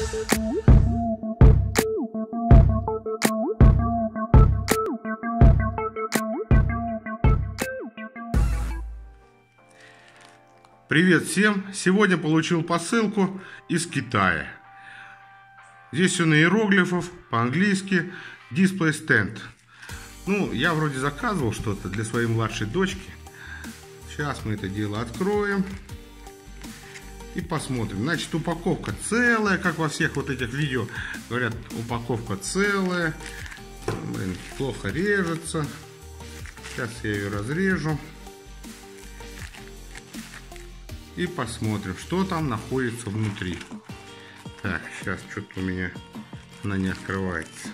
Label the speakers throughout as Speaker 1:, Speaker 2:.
Speaker 1: Привет всем! Сегодня получил посылку из Китая. Здесь все на иероглифов, по-английски, Display Stand. Ну, я вроде заказывал что-то для своей младшей дочки. Сейчас мы это дело откроем и посмотрим. Значит, упаковка целая, как во всех вот этих видео говорят, упаковка целая. Блин, плохо режется. Сейчас я ее разрежу. И посмотрим, что там находится внутри. Так, сейчас что-то у меня она не открывается.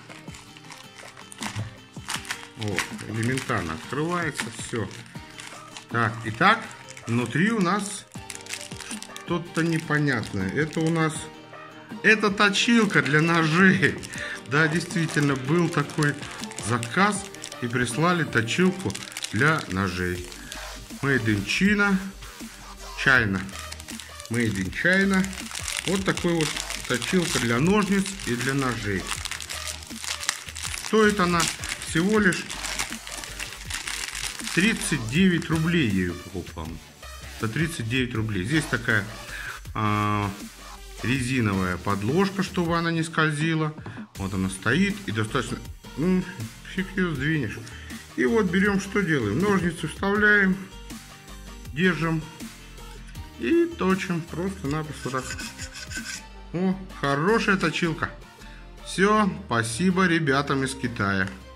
Speaker 1: О, элементарно открывается, все. Так, итак, внутри у нас что-то непонятное. Это у нас... Это точилка для ножей. Да, действительно, был такой заказ. И прислали точилку для ножей. Made in China. China. Made in China. Вот такой вот точилка для ножниц и для ножей. Стоит она всего лишь 39 рублей. Я ее покупал. За 39 рублей. Здесь такая резиновая подложка, чтобы она не скользила. Вот она стоит и достаточно... Ну, фиг ее сдвинешь. И вот берем, что делаем. Ножницы вставляем. Держим. И точим просто-напросто так. О, хорошая точилка. Все, спасибо ребятам из Китая.